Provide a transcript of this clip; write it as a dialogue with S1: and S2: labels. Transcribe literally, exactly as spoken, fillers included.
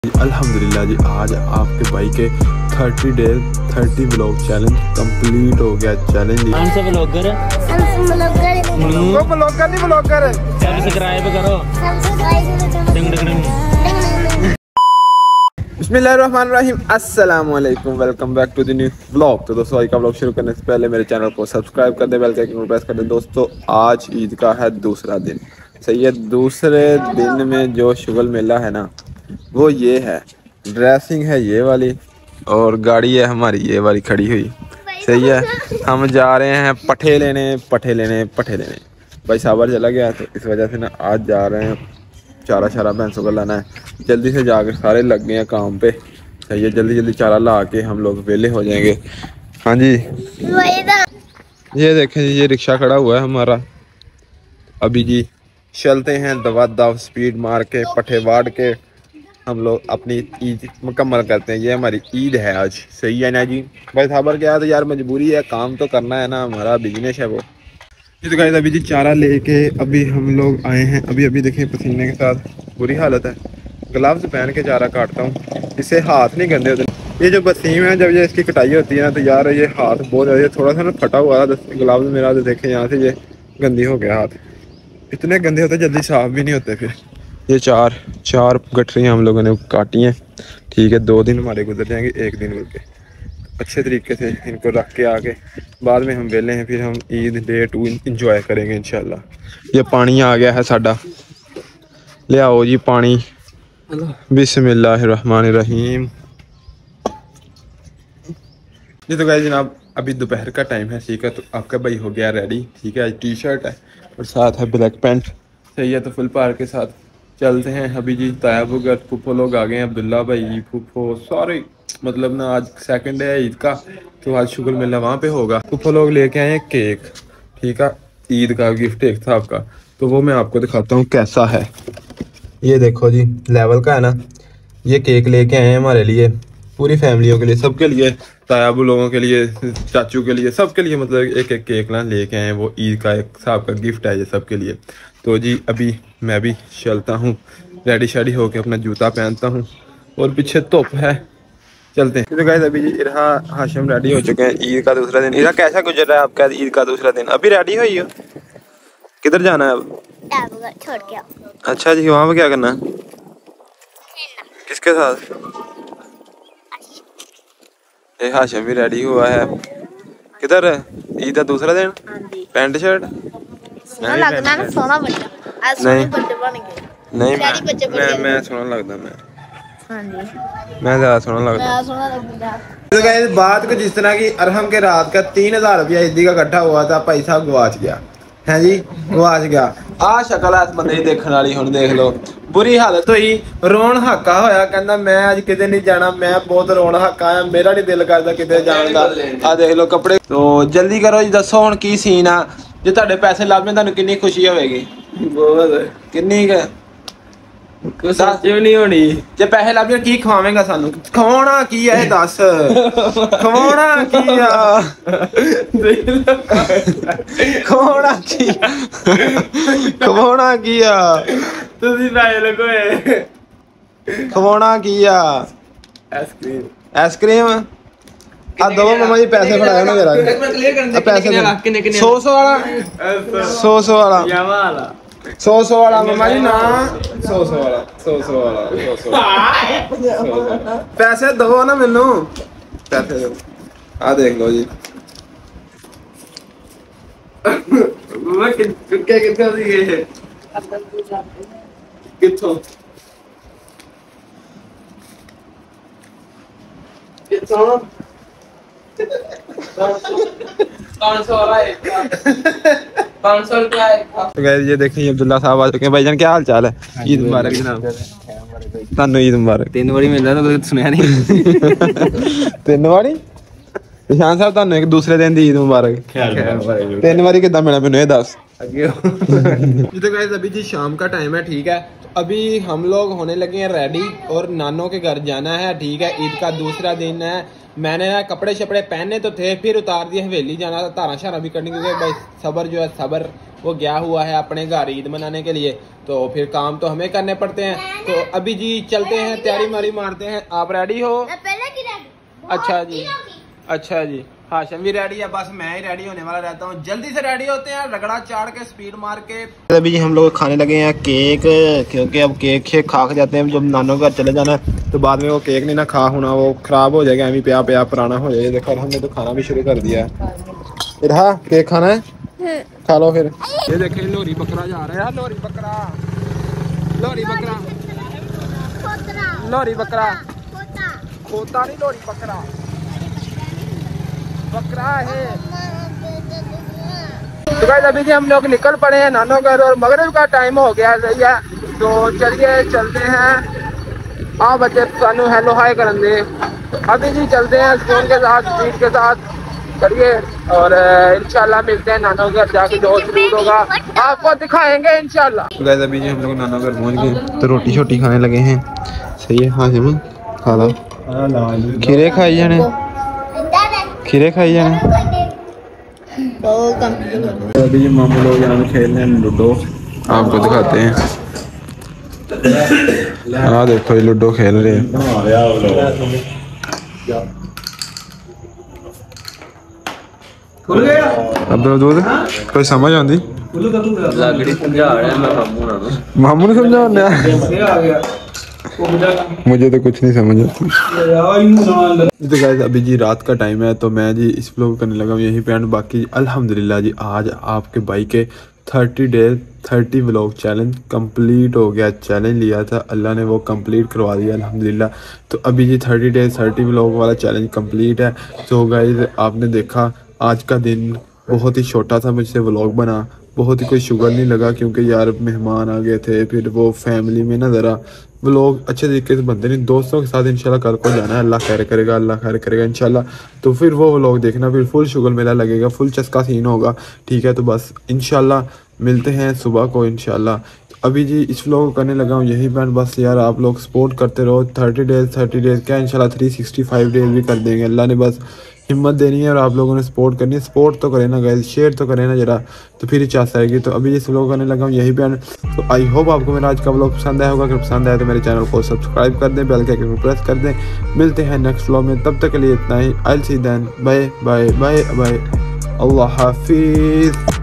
S1: अल्हम्दुलिल्लाह जी, आज आपके भाई के thirty days thirty vlog challenge complete हो गया। चैलेंज
S2: कौन से व्लॉगर?
S1: वो व्लॉगर नहीं व्लॉगर
S2: सब्सक्राइब करो।
S1: बिस्मिल्लाहिर्रहमानिर्रहीम, अस्सलाम वालेकुम, welcome back to the new vlog. तो दोस्तों, आज का व्लॉग शुरू करने से पहले मेरे चैनल को सब्सक्राइब कर दे, बेल के आइकन को प्रेस कर दे। दोस्तों, आज ईद का है दूसरा दिन। सही है, दूसरे दिन में जो शुगल मेला है ना, वो ये है। ड्रेसिंग है ये वाली और गाड़ी है हमारी ये वाली खड़ी हुई। सही है, हम जा रहे हैं पठे लेने पठे लेने पठे लेने। भाई साबर चला गया तो इस वजह से ना आज जा रहे हैं चारा शारा भैंसों का लाना है। जल्दी से जाकर सारे लग गए हैं काम पे। सही है, जल्दी जल्दी चारा ला के हम लोग वेले हो जाएंगे। हाँ जी, ये देखें जी, ये रिक्शा खड़ा हुआ है हमारा। अभी जी चलते हैं दवा दव स्पीड मार के पठे वाड़ के हम लोग अपनी ईद मुकम्मल करते हैं। ये हमारी ईद है आज। सही है ना जी। भाई साबर गया तो यार मजबूरी है, काम तो करना है ना, हमारा बिजनेस है वो। तो गाइस अभी जी चारा लेके अभी हम लोग आए हैं। अभी अभी देखें पसीने के साथ बुरी हालत है। ग्लव्स पहन के चारा काटता हूँ, इससे हाथ नहीं गंदे होते। ये जो वसीम है, जब ये इसकी कटाई होती है ना, तो यार ये हाथ बहुत ज़्यादा थोड़ा सा ना फटा हुआ था ग्लव्स मेरा। तो देखें यहाँ से ये गंदी हो गया हाथ। इतने गंदे होते जल्दी साफ भी नहीं होते। फिर ये चार चार गठरियाँ हम लोगों ने काटी हैं। ठीक है, दो दिन हमारे गुजर जाएंगे, एक दिन मिल के अच्छे तरीके से इनको रख के आके बाद में हम वेले हैं। फिर हम ईद डे टू इंजॉय करेंगे इंशाल्लाह। ये पानी आ गया है साडा, ले आओ जी पानी। बिस्मिल्लाहिर्रहमानिर्रहीम। जी तो गाइस जनाब, अभी दोपहर का टाइम है। ठीक है, तो आपका भाई हो गया रेडी। ठीक है, आज टी शर्ट है और साथ है ब्लैक पैंट। सही है, तो फुल पार के साथ चलते हैं। अभी जी ताया बुगर फूफो लोग आ गए हैं, अब्दुल्ला भाई फूफो सारे। मतलब ना आज सेकंड है ईद का, तो आज शुगर मेला वहाँ पे होगा। फूफो लोग लेके आए हैं केक। ठीक है, ईद का गिफ्ट एक था आपका, तो वो मैं आपको दिखाता हूँ कैसा है। ये देखो जी, लेवल का है ना। ये केक लेके आए हैं हमारे लिए, पूरी फैमिलियों के लिए, सबके लिए, तायाबू लोगों के लिए, चाचू के लिए, सबके लिए। मतलब एक एक केक ना लेके आए हैं। वो ईद का एक साहब का गिफ्ट है ये सबके लिए। तो जी अभी मैं भी चलता हूँ, रेडी शेडी होके अपना जूता पहनता हूँ और पीछे धुप है, चलते हैं। तो गाइस अभी जी इरहा हाशिम रेडी हो चुके हैं। ईद का दूसरा दिन। इरहा कैसा गुजर रहा है आपका ईद का दूसरा दिन? अभी रेडी हुई हो, किधर जाना है अब?
S3: छोड़ के।
S1: अच्छा जी, वहाँ पे क्या करना है? किसके साथ? ये हाशिम भी रेडी हुआ है। किधर है? ईद का दूसरा दिन, पैंट शर्ट
S3: लगना ना सोना बच्चा। आज सोना बच्चे बन गए।
S1: नहीं मैं मैं, मैं सोना लगता मैं
S3: हाँ जी,
S1: मैं ज्यादा सोना लगता।
S3: मैं सोना लगता।
S1: तो गाइस बात कुछ इस तरह की, अरहम के रात का तीन हजार रुपया ईदी का इकट्ठा हुआ था, भाई साहब गवाच गया है जी, गवाच गया। आ शक्ल है इस बंदे की देखने वाली, हुण देख लो बुरी हालत हुई। रोन हक्का होया, कहंदा मैं अज किते नहीं जाना, मैं बहुत रोन हक्का आया, मेरा नहीं दिल करदा किते जाण दा। आ देख लो कपड़े। तो जल्दी करो जी, दसो हुण की सीन आ। जे तुहाडे पैसे लभ जाण तुहानू किन्नी खुशी होवेगी? बहुत। किन्नी क? कुछ भी नहीं होनी। जे पैसे लभ जाण की खवावेंगा सानू? खवाउणा की है दस, खवाउणा की आ, खवाउणा की, खवाउणा की आ, तुसीं पैसे लगोए, खवाउणा की आ? आइसक्रीम। आइसक्रीम आ दो मम्मा जी, पैसे फड़ाए ना जरा। पैसे सौ सौ वाला, सौ सौ वाला, सौ सौ वाला मम्मा जी ना, सौ सौ वाला, सौ सौ वाला, सौ सौ। पैसे दो ना मैनू, पैसे दो। आ देख लो जी, कित्थों कित्थों तो गाइस ये देखिए अब्दुल्ला साहब आ चुके हैं। भाईजान क्या हाल चाल है? ईद मुबारक जनाब, तानू ईद मुबारक। तीन बारी मिलदा तो सुनया नहीं। तीन बारी निशान साहब तानू एक दूसरे दिन दी ईद मुबारक। तीन बारी किदा मिला मैनू ये दस। तो गाइस अभी जी शाम का टाइम है। ठीक है, तो अभी हम लोग होने लगे हैं रेडी और नानों के घर जाना है। ठीक है, ईद का दूसरा दिन है। मैंने ना कपड़े शपड़े पहने तो थे, फिर उतार दिए, हवेली जाना था, धारा शारा भी करनी, क्योंकि भाई सबर जो है सबर वो गया हुआ है अपने घर ईद मनाने के लिए, तो फिर काम तो हमें करने पड़ते हैं। तो अभी जी चलते हैं, तैयारी मारी मारते हैं। आप रेडी हो?
S3: पहले की रेडी।
S1: अच्छा जी, अच्छा जी। हाशिम भी रेडी है, बस मैं ही रेडी होने वाला रहता हूँ। जल्दी से रेडी होते हैं, रगड़ा चाड़ के स्पीड मार के। अभी जी हम लोग खाने लगे हैं केक, क्योंकि अब केक शेक खा के जाते हैं। जब नानों घर चले जाना तो बाद में वो केक नहीं ना खा होना, वो खराब हो जाएगा, एवं प्या प्या पुराना हो जाएगा। देखो हमने तो खाना भी शुरू कर दिया है। इधर केक खाना है, खा लो फिर। ये देखे लोरी बकरा जा रहा है, लोरी बकरा, लोरी बकरा, लोरी बकरा, खोता नहीं, लोरी बकरा, बकरा है। तो गाइस अभी जी हम लोग निकल पड़े हैं नानो घर और मगरिब का टाइम हो गया सही है। तो चलिए चलते हैं। हाँ बच्चे सानू हेलो हाय करन दे। तो अभी जी चलते हैं फोन के साथ, स्पीड के साथ करिए और इंशाल्लाह मिलते हैं नानो घर जाके, जो शूट होगा आपको दिखाएंगे इंशाल्लाह। तो गाइस अभी जी हम लोग नानो घर पहुंच गए, तो रोटी शोटी खाने लगे हैं। सही है, हाँ जी खा लो, खीरे खाई जाने, खीरे खाई जाने। तो अभी मामू लोग यहाँ खेल रहे हैं लूडो, आपको दिखाते हैं। हाँ देखो ये लूडो खेल रहे हैं। अब दूध कोई समझ आती मामू ने समझा, मुझे तो कुछ नहीं समझ आती। तो गाइस अभी जी रात का टाइम है, तो मैं जी इस व्लॉग करने लगा हूँ यहीं पे एंड। बाकी अल्हम्दुलिल्लाह जी आज आपके भाई के thirty days thirty vlog challenge complete हो गया। चैलेंज लिया था, अल्लाह ने वो कंप्लीट करवा दिया अल्हम्दुलिल्लाह। तो अभी जी थर्टी डेज थर्टी व्लॉग वाला चैलेंज कंप्लीट है। तो गाइस आपने देखा आज का दिन बहुत ही छोटा था, मुझसे व्लॉग बना, बहुत ही कोई शुगर नहीं लगा, क्योंकि यार मेहमान आ गए थे। फिर वो फैमिली में ना ज़रा व्लॉग अच्छे तरीके से बनते नहीं। दोस्तों के साथ इंशाल्लाह कल को जाना है, अल्लाह खैर करेगा, अल्लाह खैर करेगा इंशाल्लाह। तो फिर वो व्लॉग देखना, फिर फुल शुगर मेला लगेगा, फुल चस्का सीन होगा, ठीक है। तो बस इंशाल्लाह मिलते हैं सुबह को इंशाल्लाह। अभी जी इस व्लॉग को करने लगा हूँ यही बैंड। बस यार आप लोग सपोर्ट करते रहो। थर्टी डेज थर्टी डेज क्या इंशाल्लाह थ्री सिक्सटी फाइव डेज भी कर देंगे। अल्लाह ने बस हिम्मत देनी है और आप लोगों ने सपोर्ट करनी है। सपोर्ट तो करें ना गाइस, शेयर तो करें ना जरा, तो फिर इच्छा आएगी। तो अभी जिस व्लॉग करने लगा हूँ यही पे। तो आई होप आपको मेरा आज का व्लॉग पसंद आया होगा। अगर पसंद आया तो मेरे चैनल को सब्सक्राइब कर दें, बेल के आइकन को प्रेस कर दें। मिलते हैं नेक्स्ट व्लॉग में, तब तक के लिए इतना ही। I will see then, bye bye bye bye, अल्लाह हाफिज़।